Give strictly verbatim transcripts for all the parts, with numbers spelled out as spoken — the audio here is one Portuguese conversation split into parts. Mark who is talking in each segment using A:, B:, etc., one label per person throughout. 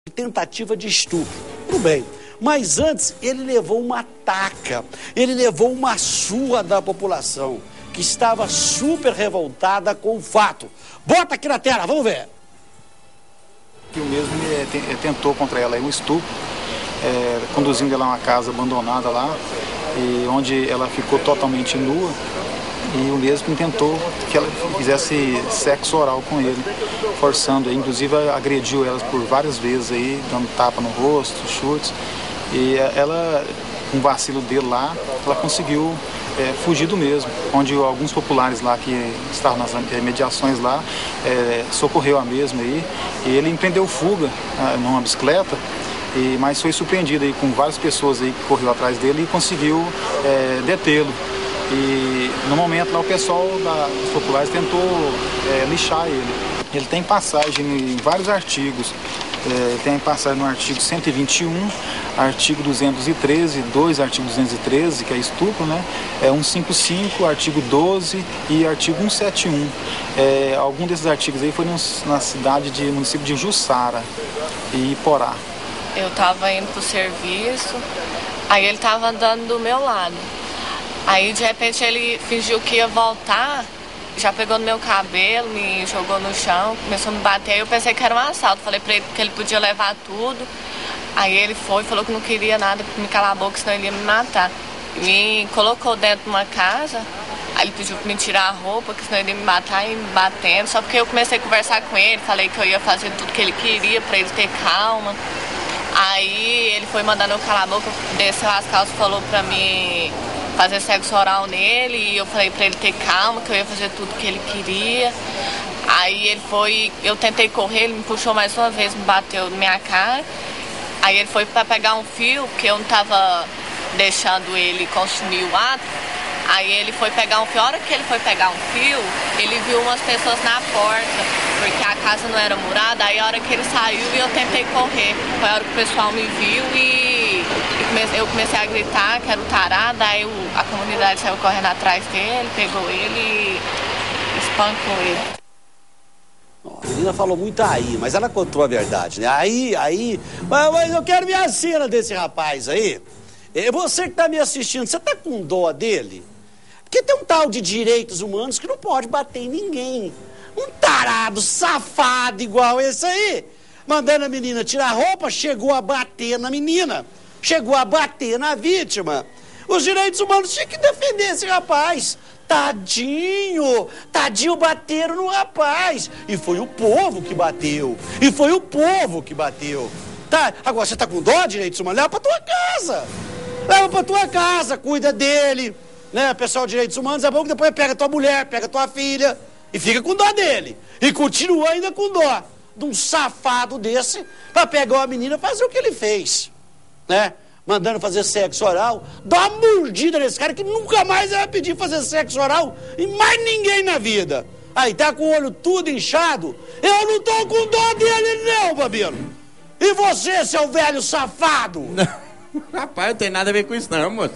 A: Tentativa de estupro. Tudo bem. Mas antes, ele levou uma taca, ele levou uma surra da população, que estava super revoltada com o fato. Bota aqui na tela, vamos ver.
B: Que o mesmo é, tentou contra ela um estupro, é, conduzindo ela a uma casa abandonada lá, e onde ela ficou totalmente nua. E o mesmo tentou que ela fizesse sexo oral com ele, forçando, inclusive agrediu ela por várias vezes aí, dando tapa no rosto, chutes. E ela, com um vacilo dele lá, ela conseguiu é, fugir do mesmo, onde alguns populares lá que estavam nas mediações lá, é, socorreu a mesma aí, e ele empreendeu fuga ah, numa bicicleta. E, mas foi surpreendido aí com várias pessoas aí que correu atrás dele e conseguiu é, detê-lo. E no momento lá o pessoal da, dos populares tentou é, lixar ele. Ele tem passagem em vários artigos. É, tem passagem no artigo cento e vinte e um, artigo duzentos e treze, dois artigo duzentos e treze, que é estupro, né? É cento e cinquenta e cinco, artigo doze e artigo cento e setenta e um. É, algum desses artigos aí foi no, na cidade de município de Jussara e Iporá.
C: Eu estava indo pro serviço, aí ele estava andando do meu lado. Aí de repente ele fingiu que ia voltar, já pegou no meu cabelo, me jogou no chão, começou a me bater. Aí eu pensei que era um assalto, falei pra ele que ele podia levar tudo. Aí ele foi, falou que não queria nada, me calar a boca, senão ele ia me matar. Me colocou dentro de uma casa, aí ele pediu pra me tirar a roupa, que senão ele ia me matar e me batendo. Só porque eu comecei a conversar com ele, falei que eu ia fazer tudo que ele queria pra ele ter calma. Aí ele foi mandando eu calar a boca, desceu as calças, falou pra mim fazer sexo oral nele, e eu falei pra ele ter calma, que eu ia fazer tudo que ele queria. Aí ele foi, eu tentei correr, ele me puxou mais uma vez, me bateu na minha cara. Aí ele foi pra pegar um fio, porque eu não tava deixando ele consumir o ato. Aí ele foi pegar um fio, a hora que ele foi pegar um fio, ele viu umas pessoas na porta, porque a casa não era murada. Aí a hora que ele saiu, eu tentei correr, foi a hora que o pessoal me viu e eu comecei a gritar que era o tarado. Aí a comunidade saiu correndo atrás dele, pegou ele e espancou ele.
A: A menina falou muito aí, mas ela contou a verdade, né? Aí, aí... Mas, mas eu quero ver a cena desse rapaz aí. Você que tá me assistindo, você tá com dó dele? Porque tem um tal de direitos humanos que não pode bater em ninguém. Um tarado, safado igual esse aí, mandando a menina tirar a roupa, chegou a bater na menina. Chegou a bater na vítima. Os direitos humanos tinham que defender esse rapaz. Tadinho, tadinho, bateram no rapaz. E foi o povo que bateu. E foi o povo que bateu. Tá? Agora você tá com dó, direitos humanos? Leva pra tua casa. Leva pra tua casa, cuida dele. Né? Pessoal de direitos humanos, é bom que depois pega tua mulher, pega tua filha e fica com dó dele. E continua ainda com dó de um safado desse pra pegar uma menina e fazer o que ele fez. Né? Mandando fazer sexo oral, dá uma mordida nesse cara que nunca mais vai pedir fazer sexo oral e mais ninguém na vida. Aí tá com o olho tudo inchado, eu não tô com dó dele não, Babino. E você, seu velho safado?
D: Não. Rapaz, não tem nada a ver com isso não, moço.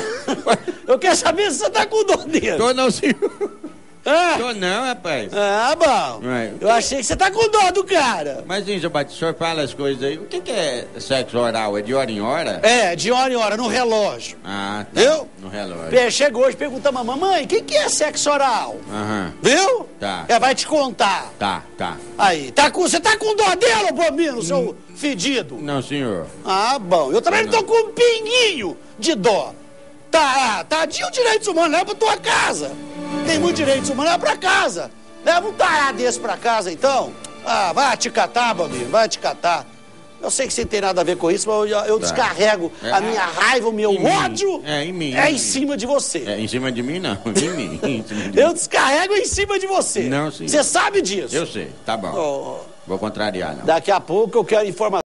A: Eu quero saber se você tá com dó dele.
D: Tô não, senhor.
A: Ah?
D: Tô não, rapaz.
A: Ah, bom.
D: Ué.
A: Eu achei que você tá com dó do cara.
D: Mas, hein, seu Batista, o senhor fala as coisas aí. O que que é sexo oral? É de hora em hora?
A: É, de hora em hora, no relógio.
D: Ah, tá.
A: Viu?
D: No relógio.
A: Pê, chegou hoje, pergunta pra mamãe, o que que é sexo oral?
D: Aham.
A: Viu?
D: Tá.
A: É, vai te contar.
D: Tá, tá.
A: Aí, tá com, você tá com dó dele, ô Bobino, seu fedido?
D: Não, senhor.
A: Ah, bom. Eu também não tô com um pinguinho de dó. Tá, tadinho direitos humanos, leva pra tua casa. Tem muito direitos humanos, leva pra casa. Leva um tarado desse pra casa, então. Ah, vai te catar, Bobino, vai te catar. Eu sei que você não tem nada a ver com isso, mas eu, eu tá. descarrego é, a minha raiva, o meu ódio.
D: Mim. É, em mim.
A: É
D: em
A: em cima de você.
D: É, em cima de mim, não. Em mim. Em cima de
A: eu
D: mim.
A: descarrego em cima de você.
D: Não, sim.
A: Você sabe disso.
D: Eu sei, tá bom. Oh. Vou contrariar, não.
A: Daqui a pouco eu quero informar.